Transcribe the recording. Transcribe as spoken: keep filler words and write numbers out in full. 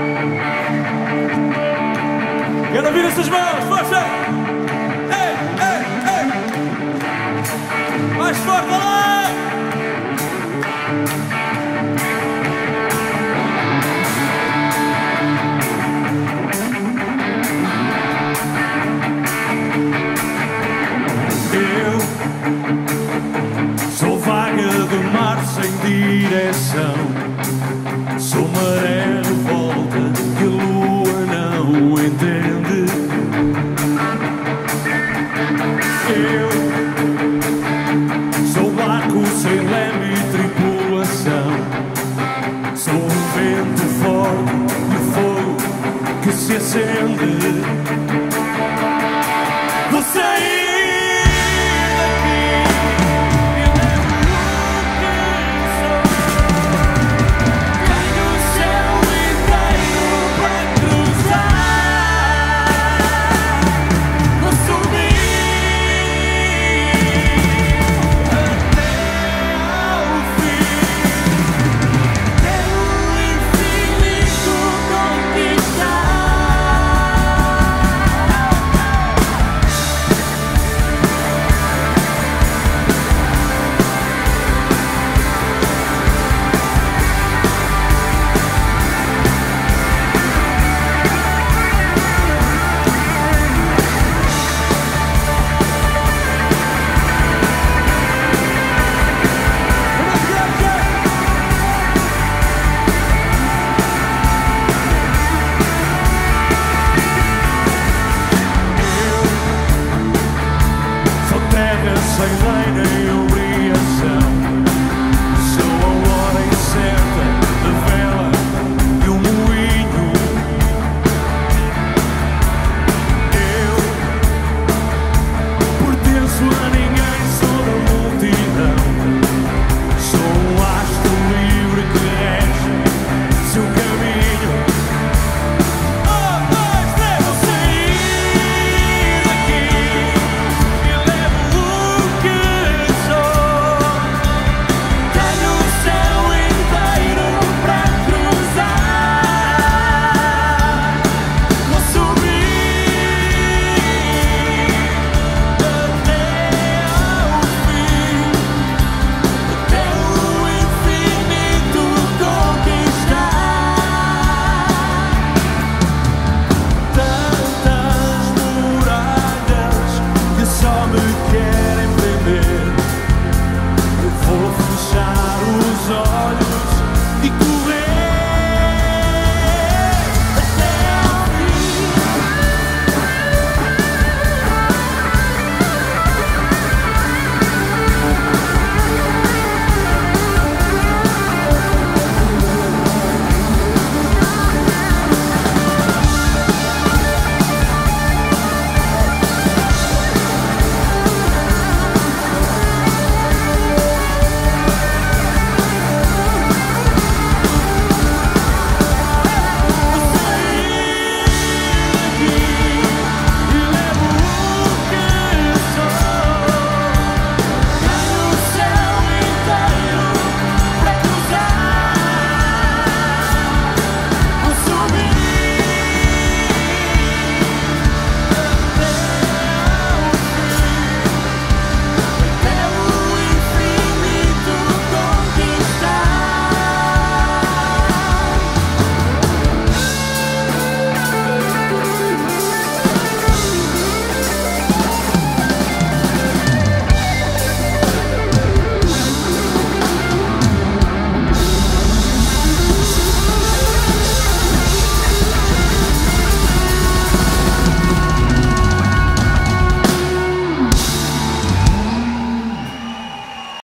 Quero ouvir essas mãos, força! Ei, ei, ei! Mais forte, vai lá! Eu sou vaga do mar sem direção, sou maré de volta que a lua não entende. Eu sou barco sem leme e tripulação, sou o vento forte e o fogo que se acende.